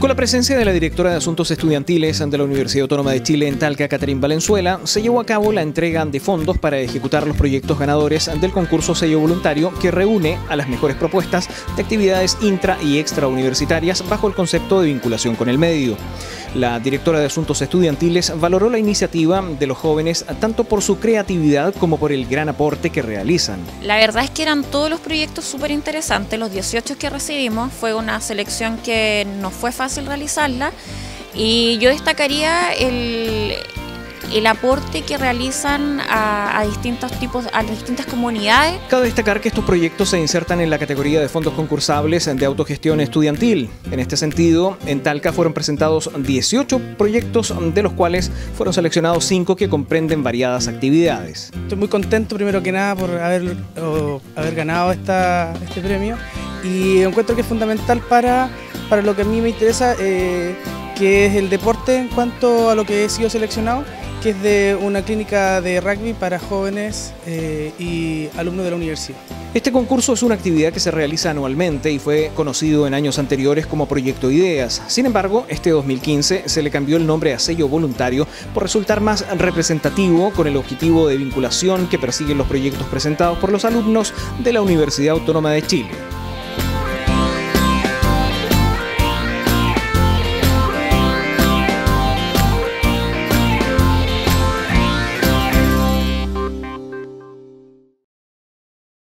la presencia de la directora de Asuntos Estudiantiles de la Universidad Autónoma de Chile en Talca, Catherine Valenzuela, se llevó a cabo la entrega de fondos para ejecutar los proyectos ganadores del concurso Sello Voluntario, que reúne a las mejores propuestas de actividades intra y extrauniversitarias bajo el concepto de vinculación con el medio. La directora de Asuntos Estudiantiles valoró la iniciativa de los jóvenes tanto por su creatividad como por el gran aporte que realizan. La verdad es que eran todos los proyectos súper interesantes. Los 18 que recibimos fue una selección que no fue fácil realizarla, y yo destacaría el aporte que realizan a distintas comunidades. Cabe destacar que estos proyectos se insertan en la categoría de fondos concursables de autogestión estudiantil. En este sentido, en Talca fueron presentados 18 proyectos, de los cuales fueron seleccionados 5 que comprenden variadas actividades. Estoy muy contento, primero que nada, por haber ganado este premio, y encuentro que es fundamental para lo que a mí me interesa, que es el deporte, en cuanto a lo que he sido seleccionado, que es de una clínica de rugby para jóvenes y alumnos de la universidad. Este concurso es una actividad que se realiza anualmente y fue conocido en años anteriores como Proyecto Ideas. Sin embargo, este 2015 se le cambió el nombre a Sello Voluntario por resultar más representativo, con el objetivo de vinculación que persiguen los proyectos presentados por los alumnos de la Universidad Autónoma de Chile.